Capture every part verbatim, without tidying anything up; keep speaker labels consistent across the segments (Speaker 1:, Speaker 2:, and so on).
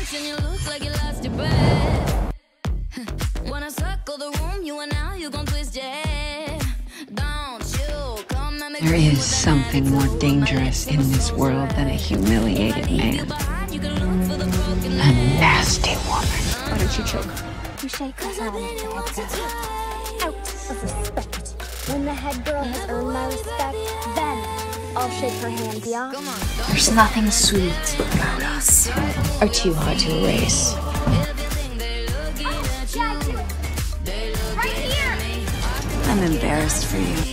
Speaker 1: and you look like you lost your breath. Wanna circle the room, you and now you gon' twist your head. Don't you come and make
Speaker 2: There is something more dangerous in this world than a humiliated man. A nasty woman.
Speaker 3: Why don't you choke? You shake her hand, out of respect. When the head girl has earned my respect, then I'll shake her hand, yeah?
Speaker 4: There's nothing sweet about us, or too hard to erase.
Speaker 3: Right here!
Speaker 4: I'm embarrassed for you.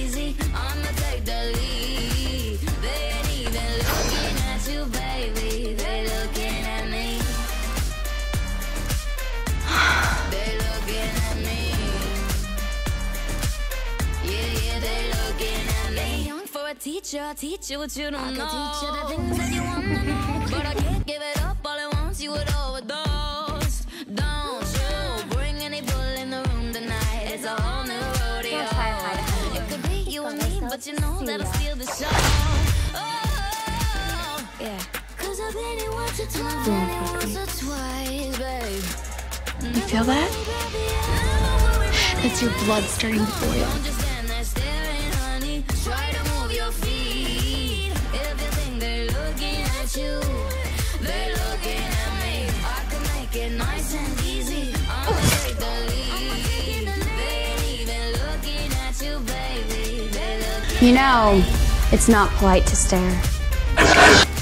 Speaker 1: Teacher, teach you what you don't know. Teach you the things that you wanna know, but I can't give it up all at once. You would overdose. Don't you bring any bull in the room tonight. It's a whole new rodeo. It could be you and me, but you know that'll steal the show. Oh, yeah. Cause I've been here once or twice, once or twice, babe.
Speaker 4: You feel that? That's your blood starting to boil.
Speaker 1: Don't just stand there staring, honey. Try to move your feet. If you think they're looking at you, they're looking at me. I can make it nice and easy. I'ma take the lead. They ain't even looking at you, baby. They're looking.
Speaker 3: You know, it's not polite to stare.